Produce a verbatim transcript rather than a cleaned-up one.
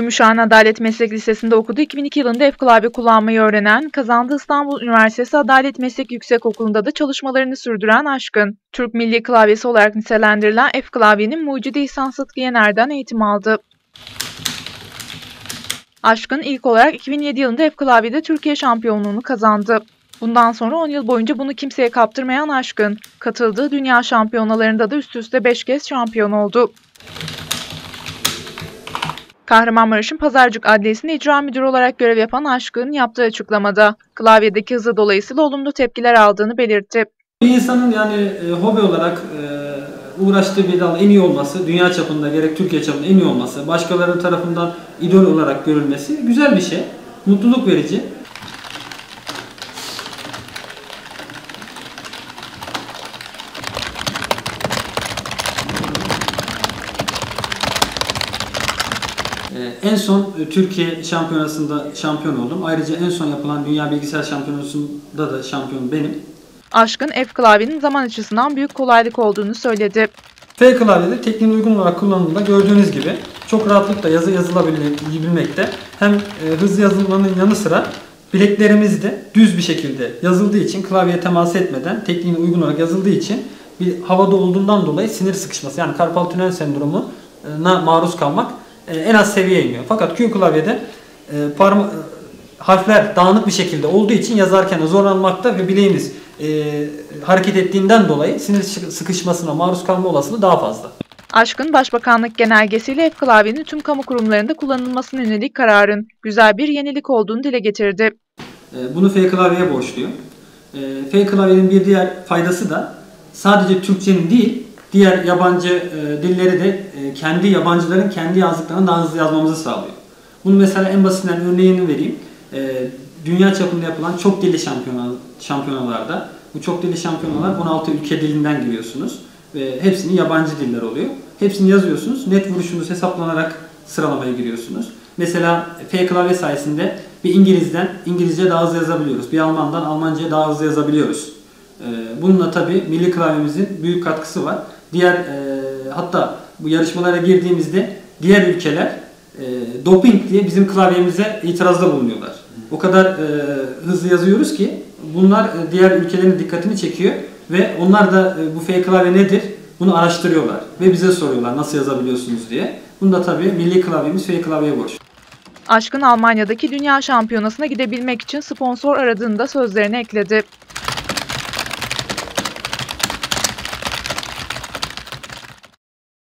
Gümüşhane Adalet Meslek Lisesi'nde okudu. iki bin iki yılında F-Klavye kullanmayı öğrenen, kazandığı İstanbul Üniversitesi Adalet Meslek Yüksekokulu'nda da çalışmalarını sürdüren Aşkın, Türk Milli Klavyesi olarak nitelendirilen F-Klavyenin mucidi İhsan Sıtkı Yener'den eğitim aldı. Aşkın ilk olarak iki bin yedi yılında F-Klavye'de Türkiye şampiyonluğunu kazandı. Bundan sonra on yıl boyunca bunu kimseye kaptırmayan Aşkın, katıldığı dünya şampiyonalarında da üst üste beş kez şampiyon oldu. Kahramanmaraş'ın Pazarcık Adliyesi'nde icra müdürü olarak görev yapan Aşkın yaptığı açıklamada klavyedeki hızı dolayısıyla olumlu tepkiler aldığını belirtti. Bir insanın yani e, hobi olarak e, uğraştığı bir dal en iyi olması, dünya çapında gerek Türkiye çapında en iyi olması, başkaları tarafından idol olarak görülmesi güzel bir şey, mutluluk verici. En son Türkiye şampiyonasında şampiyon oldum. Ayrıca en son yapılan Dünya Bilgisayar Şampiyonası'nda da şampiyon benim. Aşkın F-Klavyenin zaman açısından büyük kolaylık olduğunu söyledi. F-Klavye'de tekniğine uygun olarak kullanımında gördüğünüz gibi çok rahatlıkla yazı yazılabilmekte. Hem hızlı yazılmanın yanı sıra bileklerimiz de düz bir şekilde yazıldığı için, klavyeye temas etmeden tekniğine uygun olarak yazıldığı için bir havada olduğundan dolayı sinir sıkışması, yani karpal tünel sendromuna maruz kalmak en az seviyeye iniyor. Fakat Q klavyede e, parma, e, harfler dağınık bir şekilde olduğu için yazarken zorlanmakta ve bileğimiz e, hareket ettiğinden dolayı sinir sıkışmasına maruz kalma olasılığı daha fazla. Aşkın Başbakanlık genelgesiyle F-Klavyenin tüm kamu kurumlarında kullanılmasına yönelik kararın güzel bir yenilik olduğunu dile getirdi. E, bunu F-Klavye'ye borçluyum. E, F-Klavyenin bir diğer faydası da sadece Türkçenin değil, diğer yabancı e, dilleri de e, kendi yabancıların kendi yazdıklarını daha hızlı yazmamızı sağlıyor. Bunu mesela en basitinden örneğini vereyim. E, dünya çapında yapılan çok dilli şampiyona, şampiyonalarda, bu çok dilli şampiyonalar on altı ülke dilinden giriyorsunuz. Ve hepsinin yabancı diller oluyor. Hepsini yazıyorsunuz. Net vuruşunuz hesaplanarak sıralamaya giriyorsunuz. Mesela F-Klavye sayesinde bir İngiliz'den İngilizce daha hızlı yazabiliyoruz. Bir Alman'dan Almanca'ya daha hızlı yazabiliyoruz. E, bununla tabii milli klavyemizin büyük katkısı var. Diğer e, hatta bu yarışmalara girdiğimizde diğer ülkeler e, doping diye bizim klavyemize itirazda bulunuyorlar. O kadar e, hızlı yazıyoruz ki bunlar e, diğer ülkelerin dikkatini çekiyor ve onlar da e, bu F-Klavye nedir? Bunu araştırıyorlar ve bize soruyorlar nasıl yazabiliyorsunuz diye. Bunu da tabii milli klavyemiz F-Klavye'ye borçlu. Aşkın Almanya'daki dünya şampiyonasına gidebilmek için sponsor aradığını da sözlerine ekledi.